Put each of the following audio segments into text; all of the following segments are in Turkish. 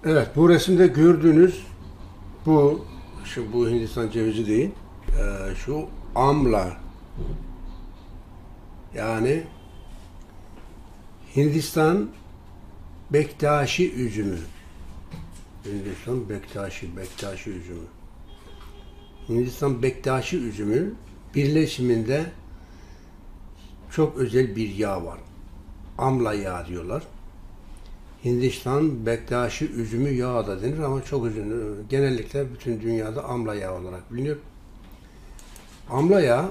Evet, bu resimde gördüğünüz bu Hindistan cevizi değil, şu amla, yani Hindistan Bektaşi üzümü. Hindistan Bektaşi üzümü. Hindistan Bektaşi üzümü birleşiminde çok özel bir yağ var. Amla yağı diyorlar. Hindistan Bektaşi üzümü yağı da denir ama çok üzümlü. Genellikle bütün dünyada amla yağı olarak biliniyor. Amla yağı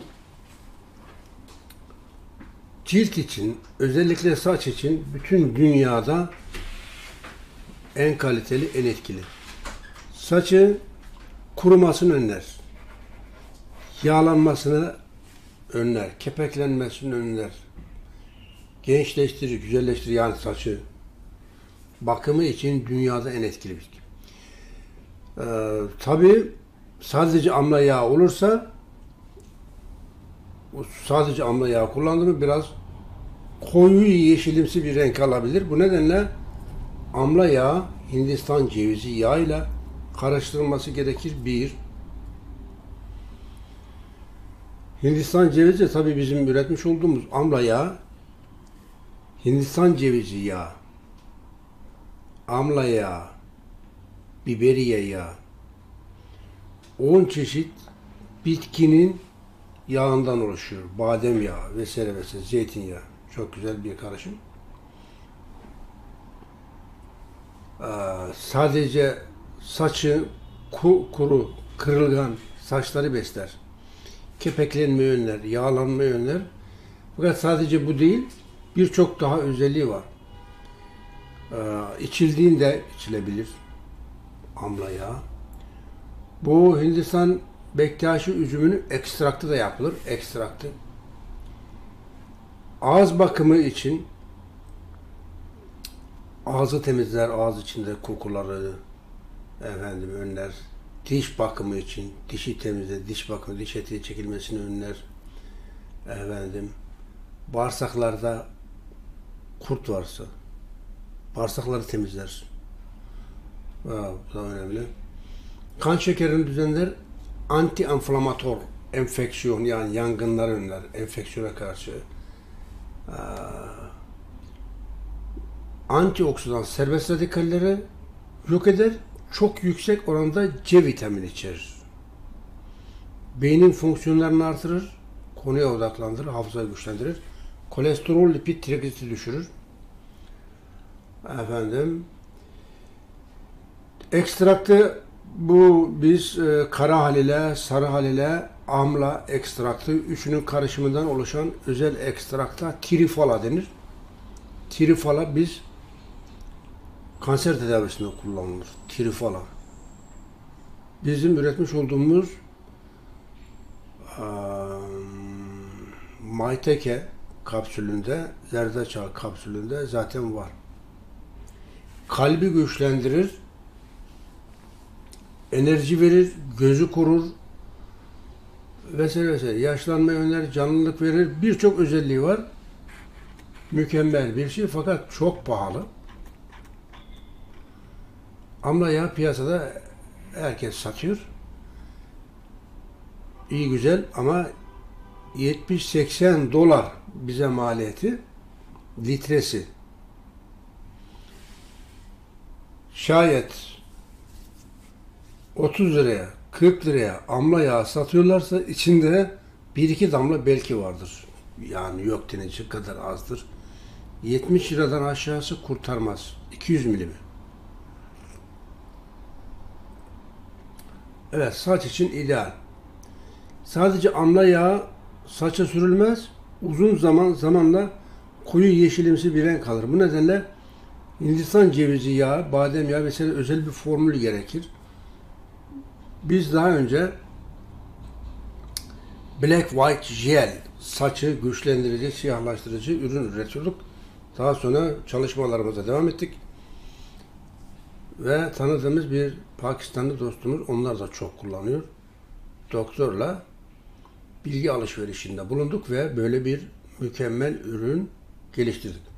cilt için, özellikle saç için bütün dünyada en kaliteli, en etkili. Saçı kurumasını önler. Yağlanmasını önler. Kepeklenmesini önler. Gençleştirir, güzelleştirir yani saçı. Bakımı için dünyada en etkili bitki. Tabii sadece amla yağı olursa, sadece amla yağı kullandığımı biraz koyu yeşilimsi bir renk alabilir. Bu nedenle amla yağı Hindistan cevizi yağıyla karıştırılması gerekir. Bir. Hindistan cevizi tabii bizim üretmiş olduğumuz amla yağı, Hindistan cevizi yağı, amla yağı, biberiye yağı, 10 çeşit bitkinin yağından oluşuyor. Badem yağı vesaire vesaire, zeytinyağı. Çok güzel bir karışım. Sadece saçı kuru, kırılgan saçları besler. Kepeklenmeyi önler, yağlanmayı önler. Fakat sadece bu değil, birçok daha özelliği var. İçildiğinde içilebilir amla yağı. Bu Hindistan Bektaşi üzümünün ekstraktı da yapılır. Ekstraktı. Ağız bakımı için ağzı temizler, ağız içinde kokuları önler. Diş bakımı için dişi temizler, diş bakımı, diş eti çekilmesini önler. Bağırsaklarda kurt varsa bağırsakları temizler. Bu da önemli. Kan şekerini düzenler, anti-inflamator, enfeksiyon yani yangınları önler, enfeksiyona karşı. Antioksidan serbest radikalleri yok eder, çok yüksek oranda C vitamini içerir. Beynin fonksiyonlarını artırır, konuya odaklandırır, hafızayı güçlendirir. Kolesterol, lipid, trigliseridi düşürür. Ekstraktı bu biz kara haliyle, sarı haliyle, amla ekstraktı, üçünün karışımından oluşan özel ekstrakta trifala denir. Trifala biz kanser tedavisinde kullanılır. Trifala. Bizim üretmiş olduğumuz Mayteke kapsülünde, zerdeçal kapsülünde zaten var. Kalbi güçlendirir, enerji verir, gözü korur vesaire vesaire. Yaşlanmayı önler, canlılık verir. Birçok özelliği var. Mükemmel bir şey fakat çok pahalı. Amla yağı piyasada herkes satıyor. İyi güzel ama 70-80 dolar bize maliyeti litresi. Şayet 30 liraya, 40 liraya amla yağı satıyorlarsa içinde 1-2 damla belki vardır. Yani yok denecek kadar azdır. 70 liradan aşağısı kurtarmaz. 200 milimi. Evet, saç için ideal. Sadece amla yağı saça sürülmez. Uzun zamanla koyu yeşilimsi bir renk alır. Bu nedenle Hindistan cevizi yağı, badem yağı vesaire özel bir formül gerekir. Biz daha önce Black White Gel, saçı güçlendirici, siyahlaştırıcı ürün üretiyorduk. Daha sonra çalışmalarımıza devam ettik. Ve tanıdığımız bir Pakistanlı dostumuz, onlar da çok kullanıyor. Doktorla bilgi alışverişinde bulunduk ve böyle bir mükemmel ürün geliştirdik.